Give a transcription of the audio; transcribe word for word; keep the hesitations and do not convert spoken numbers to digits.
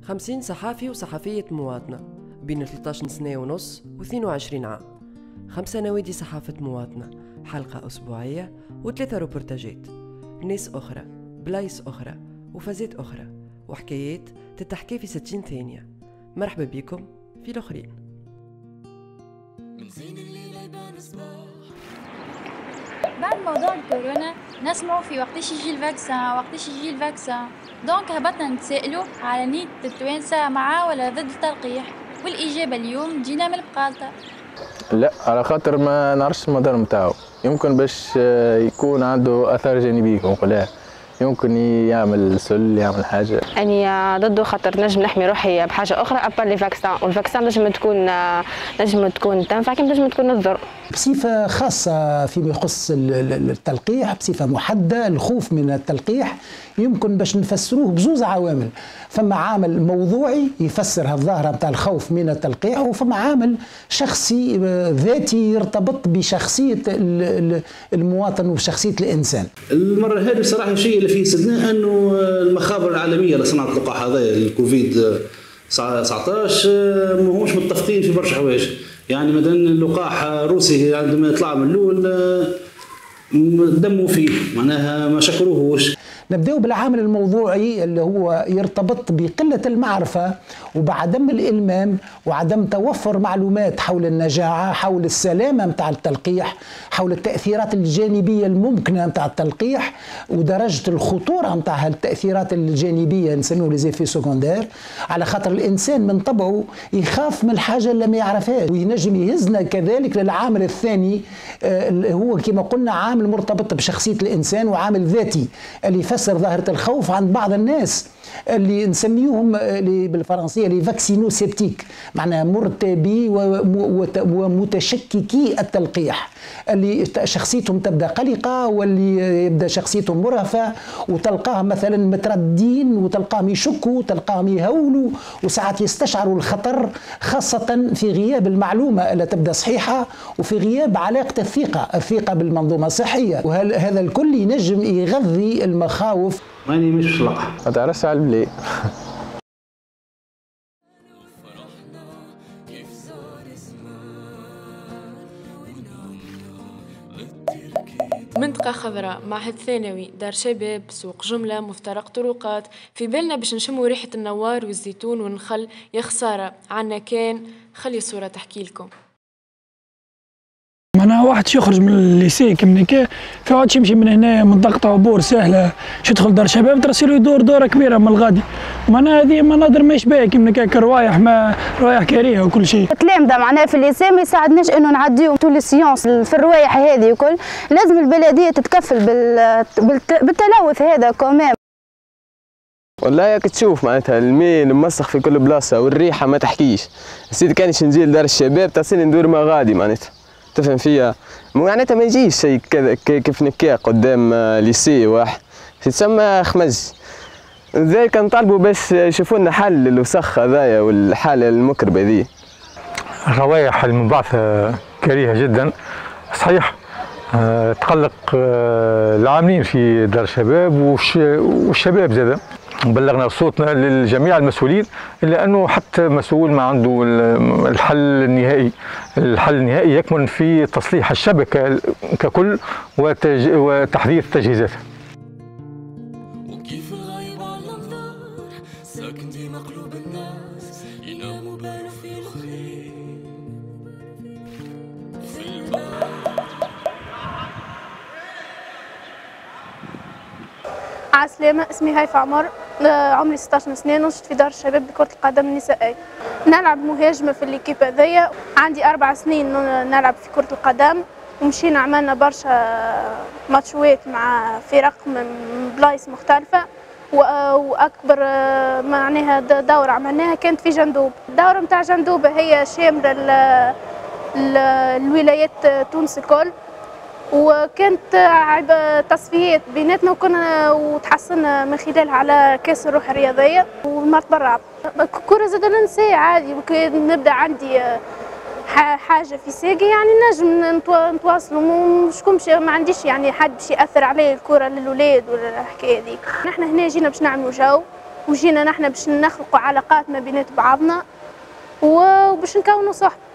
خمسين صحافي وصحفية مواطنة بين ثلاثة عشر سنة ونص و اثنين وعشرين عام، خمسة نوادي صحافة مواطنة، حلقة أسبوعية وثلاثة روبورتاجات، ناس أخرى، بلايص أخرى وفازات أخرى وحكايات تتحكي في ستين ثانية. مرحبا بكم في الآخرين. بعد موضوع الكورونا نسمعوا في وقتاش يجي الفاكسان وقتاش يجي الفاكسان، دونك هبطنا نتسائلوا على نية التوانسة مع ولا ضد التلقيح، والإجابة اليوم جينا من البقالطة. لا، على خاطر ما نعرفش المدار نتاعو، يمكن باش يكون عنده اثار جانبيه نقولها، يمكن يعمل سل يعمل حاجه. اني ضده خاطر نجم نحمي روحي بحاجه اخرى ابار لي فاكسان، والفاكسان نجم تكون نجم تكون تنفع كما نجم تكون تضر. بصفه خاصه فيما يخص التلقيح، بصفه محدده الخوف من التلقيح يمكن باش نفسروه بزوز عوامل. فما عامل موضوعي يفسر هالظاهره نتاع الخوف من التلقيح، وفما عامل شخصي ذاتي يرتبط بشخصيه المواطن وشخصيه الانسان. المره هذه بصراحه الشيء اللي فيه استثناء انه المخابر العالميه لصناعه اللقاح هذا الكوفيد تسعة عشر ماهوش متفقين في برشا حوايج. يعني مثلا اللقاح الروسي عندما طلع من الاول دموا فيه، معناها ما شكروهوش. نبداو بالعامل الموضوعي اللي هو يرتبط بقلة المعرفة وبعدم الإلمام وعدم توفر معلومات حول النجاعة، حول السلامة متاع التلقيح، حول التأثيرات الجانبية الممكنة متاع التلقيح ودرجة الخطورة متاع التأثيرات الجانبية نسميوه لي زيفي سكوندير، على خاطر الإنسان من طبعه يخاف من الحاجة اللي ما يعرفهاش. وينجم يهزنا كذلك للعامل الثاني اللي هو كما قلنا عامل مرتبط بشخصية الإنسان وعامل ذاتي اللي يفسر ظاهرة الخوف عند بعض الناس اللي نسميوهم اللي بالفرنسية لي فاكسينو سيبتيك، معناها مرتبي ومتشككي التلقيح، اللي شخصيتهم تبدا قلقة واللي يبدا شخصيتهم مرهفة، وتلقاهم مثلا متردين وتلقاهم يشكوا وتلقاهم يهولوا وساعات يستشعروا الخطر، خاصة في غياب المعلومة اللي تبدا صحيحة وفي غياب علاقة الثقة الثقة بالمنظومة الصحية. وهذا الكل ينجم يغذي المخاوف. ماني مش في اللقاح ما تعرفش على البلي. منطقة خضراء، معهد ثانوي، دار شباب، سوق جملة، مفترق طرقات، في بالنا باش نشموا ريحة النوار والزيتون والنخل. يا خسارة عنا كان، خلي الصورة تحكي لكم. معناها واحد يخرج من الليسي كيما هكا، فيقعد يمشي من هنا منطقة طابور سهلة، باش يدخل دار شباب ترسلو يدور دورة كبيرة من الغادي. معناها هذه مناظر ما يشبه كيما هكا كروايح، ما روايح كريهة وكل شيء. التلامذة معناها في الليسي ما يساعدناش انه نعديو طول السيونس في الروايح هذه وكل، لازم البلدية تتكفل بال... بالتلوث هذا كمان. والله ياك تشوف معناتها الماء المسخ في كل بلاصة والريحة ما تحكيش. نسيت كانش نجي لدار الشباب تصير ندور ما غادي معناتها. تفهم فيها؟ معناتها ما يجيش شيء كذا كيف نكا قدام ليسي واحد تسمى خمز. لذلك نطالبوا باش يشوفوا لنا حل للوسخ هذايا والحالة المكربة ذي. الروائح المنبعثة كريهة جدا صحيح، أه تقلق أه العاملين في دار الشباب والشباب زادا. بلغنا صوتنا للجميع المسؤولين، الا انه حتى مسؤول ما عنده الحل النهائي. الحل النهائي يكمن في تصليح الشبكه ككل وتحديث تجهيزاتها. وكيف الغايب على الانظار ساكن ديما قلوب الناس، يناموا بالو في الخير في الباب. عسلامة، اسمي هيفا عمر، عمري ستة عشر سنة، نشط في دار الشباب بكرة القدم النسائية. نلعب مهاجمة في الليكيب هذيا، عندي أربع سنين نلعب في كرة القدم، ومشينا عملنا برشا ماتشوات مع فرق من بلايص مختلفة، وأكبر معناها دورة عملناها كانت في جندوب. الدورة متاع جندوبة هي شاملة الولايات تونس الكل، وكانت تصفيات بيناتنا وكنا وتحصلنا من خلالها على كاس الروح الرياضيه والمرتبه الرابعه. كره زاد ننسى عادي، ممكن نبدا عندي حاجه في ساقي يعني نجم نتواصلوا، مش ما عنديش يعني حد باش ياثر عليه الكره للولاد ولا الحكايه هذيك. نحن هنا جينا باش نعملوا جو وجينا نحن باش نخلقوا علاقات ما بينات بعضنا وباش نكونوا صحبة.